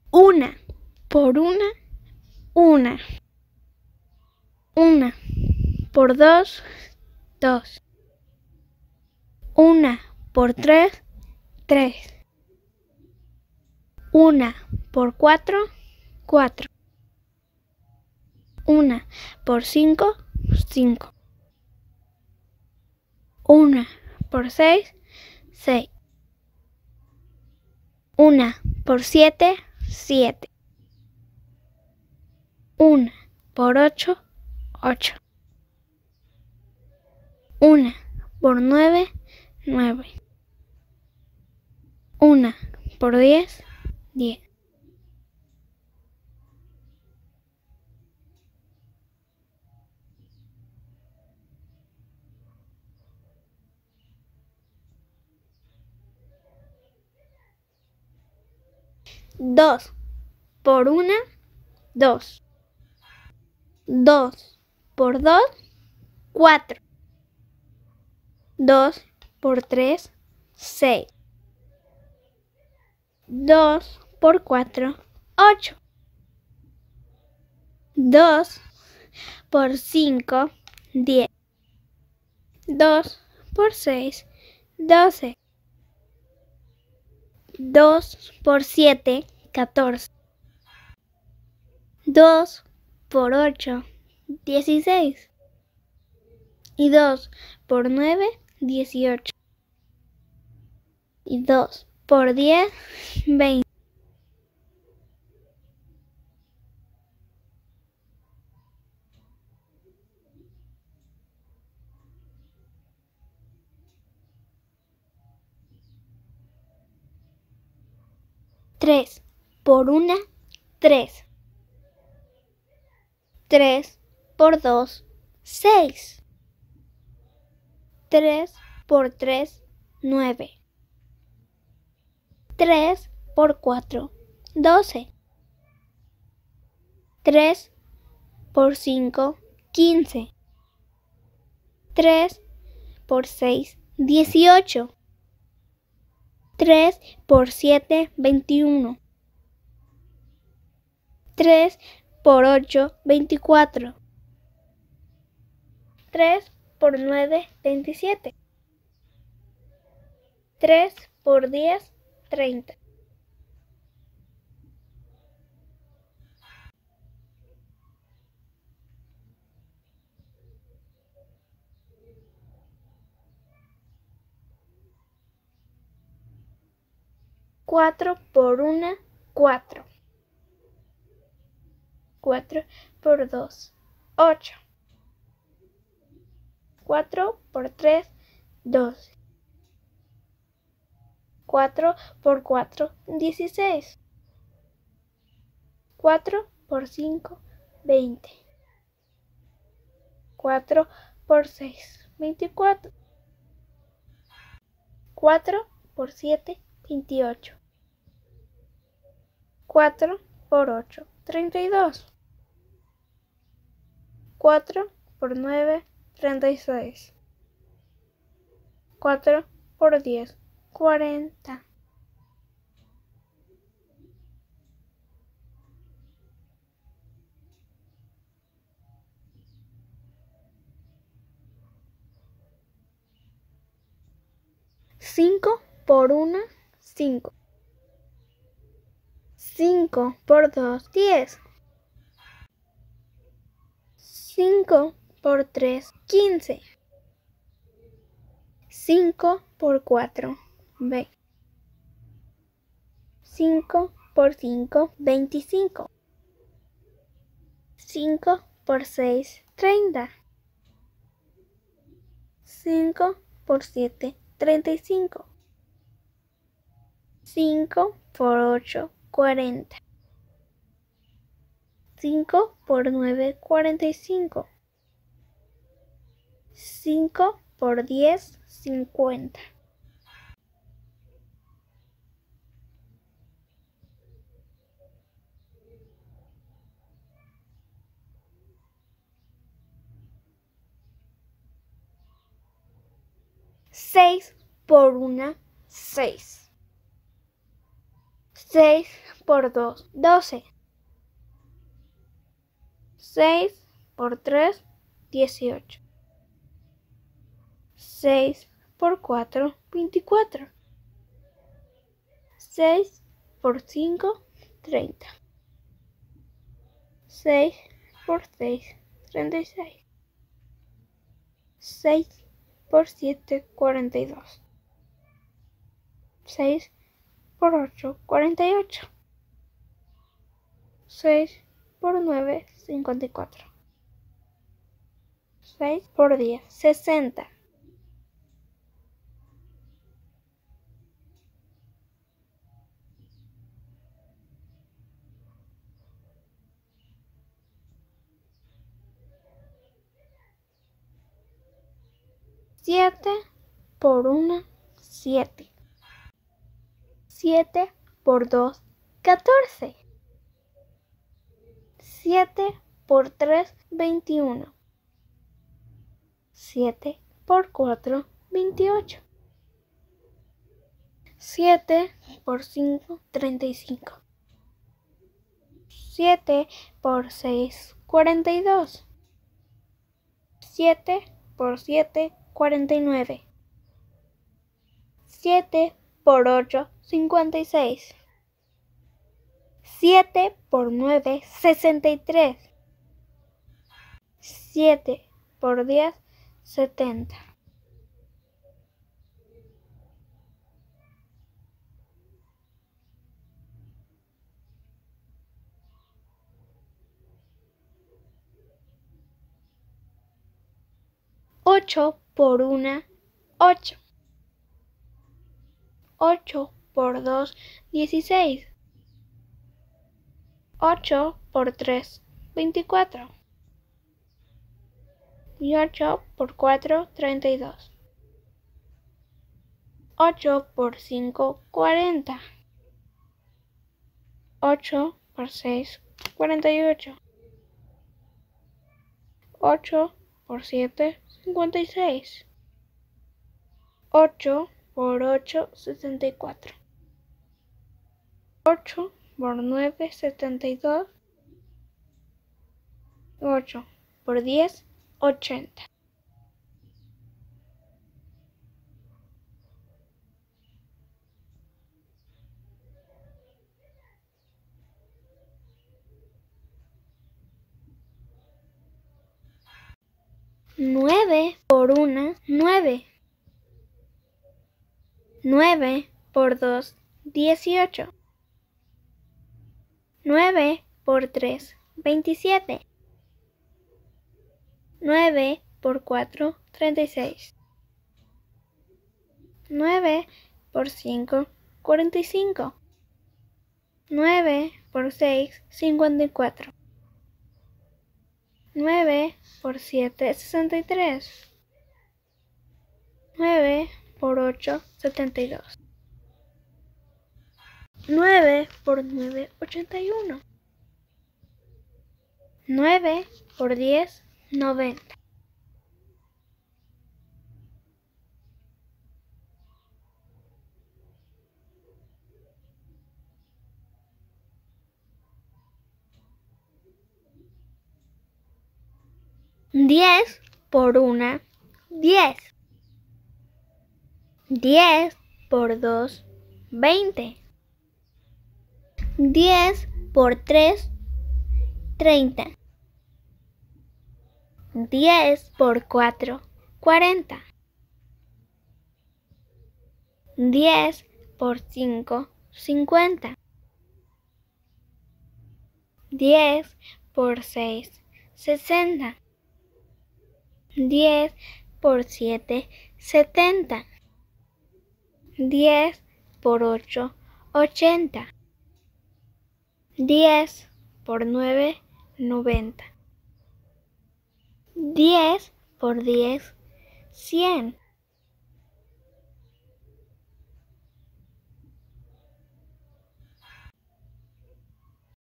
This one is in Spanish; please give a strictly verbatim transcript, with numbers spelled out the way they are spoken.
Una por una, una. Una por dos, dos. Una por tres, tres. Una por cuatro, cuatro. Una por cinco, cinco. Una por seis, seis. Una por siete, siete. Una por ocho, ocho. Una por nueve, nueve. Una por diez, diez. Dos por una, dos. Dos por dos, cuatro. Dos por tres, seis. Dos por cuatro, ocho. Dos por cinco, diez. Dos por seis, doce. Dos por siete, catorce. Dos por ocho, dieciséis. Y dos por nueve, dieciocho. Y dos por diez, veinte. Tres por una, tres. Tres por dos, seis. Tres por tres, nueve. Tres por cuatro, doce. Tres por cinco, quince. Tres por seis, dieciocho. Tres por siete, veintiuno. Tres por ocho, veinticuatro. Tres por nueve, veintisiete. Tres por diez, treinta. Cuatro por una, cuatro. Cuatro por dos, ocho. Cuatro por tres, doce. Cuatro por cuatro, dieciséis. Cuatro por cinco, veinte. Cuatro por seis, veinticuatro. Cuatro por siete, veintiocho. Cuatro por ocho, treinta y dos. Cuatro por nueve, treinta y seis. Cuatro por diez, cuarenta. Cinco por una, cinco. Cinco por dos, diez. Cinco por tres, quince. Cinco por cuatro, veinte. Cinco por cinco, veinticinco. Cinco por seis, treinta. Cinco por siete, treinta y cinco. Cinco por ocho, cuarenta. Cinco por nueve, cuarenta y cinco. Cinco por diez, cincuenta. Seis por una, seis. seis por dos, doce. seis por tres, dieciocho. seis por cuatro, veinticuatro. seis por cinco, treinta. seis por seis, treinta y seis. seis por siete, cuarenta y dos. seis por ocho, cuarenta y ocho. seis por nueve, cincuenta y cuatro. seis por diez, sesenta. siete por uno, siete. siete por dos, catorce. siete por tres, veintiuno. siete por cuatro, veintiocho. siete por cinco, treinta y cinco. siete por seis, cuarenta y dos. siete por siete, cuarenta y nueve. siete por ocho, cincuenta y seis. siete por nueve, sesenta y tres. siete por diez, setenta. ocho por uno, ocho. ocho por dos, dieciséis. ocho por tres, veinticuatro. Y ocho por cuatro, treinta y dos. ocho por cinco, cuarenta. ocho por seis, cuarenta y ocho. ocho por siete, cincuenta y seis. ocho por ocho, sesenta y cuatro. ocho por nueve, setenta y dos. ocho por diez, ochenta. nueve por uno, nueve. nueve por dos, dieciocho. nueve por tres, veintisiete. nueve por cuatro, treinta y seis. nueve por cinco, cuarenta y cinco. nueve por seis, cincuenta y cuatro. nueve por siete, sesenta y tres. nueve por ocho, setenta y dos. nueve por nueve, ochenta y uno. nueve por diez, noventa. diez por uno, diez. diez por dos, veinte. diez por tres, treinta. diez por cuatro, cuarenta. diez por cinco, cincuenta. diez por seis, sesenta. diez por siete, setenta. diez por ocho, ochenta. diez por nueve, noventa. diez por diez, cien.